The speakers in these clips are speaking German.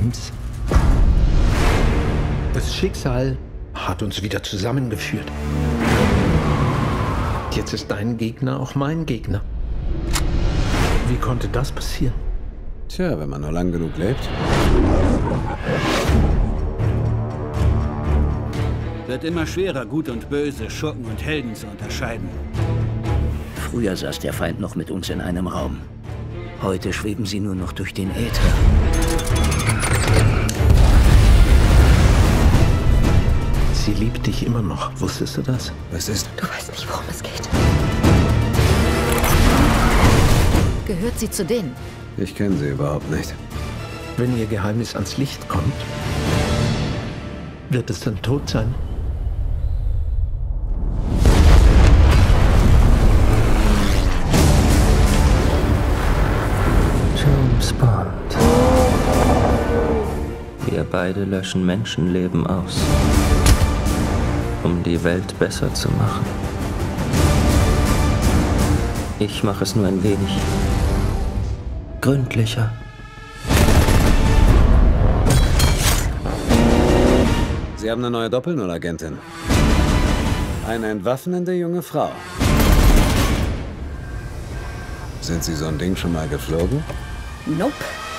uns. Das Schicksal hat uns wieder zusammengeführt. Jetzt ist dein Gegner auch mein Gegner. Wie konnte das passieren? Tja, wenn man nur lang genug lebt. Wird immer schwerer, Gut und Böse, Schurken und Helden zu unterscheiden. Früher saß der Feind noch mit uns in einem Raum. Heute schweben sie nur noch durch den Äther. Sie liebt dich immer noch. Wusstest du das? Was ist? Du weißt nicht, worum es geht. Gehört sie zu denen? Ich kenne sie überhaupt nicht. Wenn ihr Geheimnis ans Licht kommt, wird es dann tot sein? James Bond. Wir beide löschen Menschenleben aus, um die Welt besser zu machen. Ich mache es nur ein wenig gründlicher. Sie haben eine neue Doppel-Null-Agentin. Eine entwaffnende junge Frau. Sind Sie so ein Ding schon mal geflogen? Nope.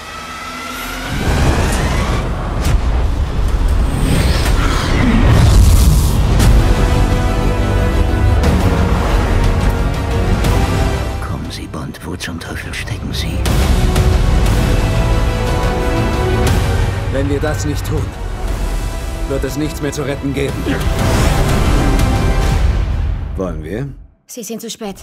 Kommen Sie, Bond, wo zum Teufel stecken Sie? Wenn wir das nicht tun, wird es nichts mehr zu retten geben. Wollen wir? Sie sind zu spät.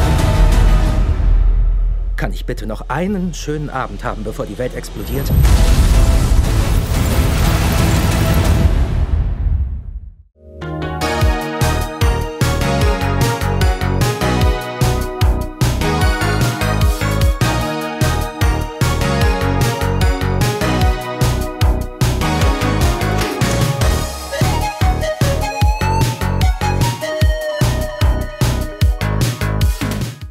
Kann ich bitte noch einen schönen Abend haben, bevor die Welt explodiert?